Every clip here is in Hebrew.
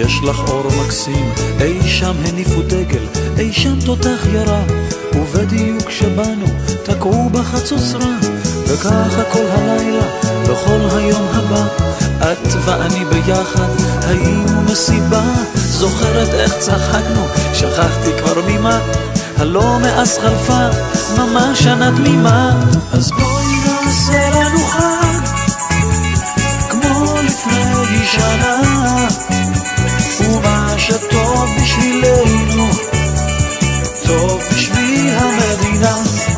יש לך אור מקסים, אי שם הניפו דגל, אי שם תותח ירה, ובדיוק שבאנו תקעו בחצוצרה, וככה כל הלילה וכל היום הבא את ואני ביחד היינו מסיבה. זוכרת איך צחקנו, שכחתי כבר ממה, הלא מאז חלפה ממש שנה תמימה. אז בואי נעשה לנו חג כמו לפני שנה, ומה שטוב בשבילנו טוב בשביל המדינה.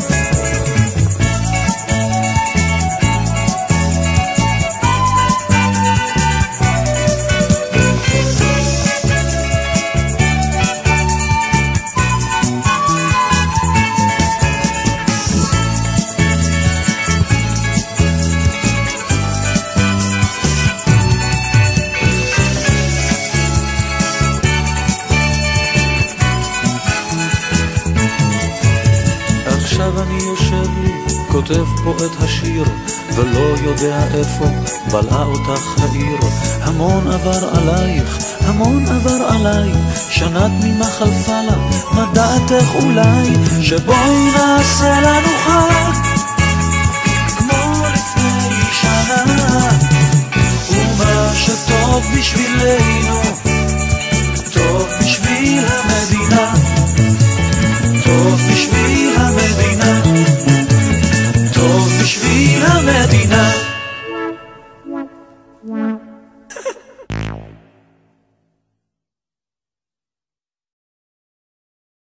אני יושב לי, כותב פה את השיר, ולא יודע איפה בלעה אותך העיר. המון עבר עלייך, המון עבר עליי, שנה תמימה חלפה לה, מה דעתך אולי שבואי נעשה לנו חג כמו לפני שנה, ומה שטוב בשבילנו טוב בשבילנו.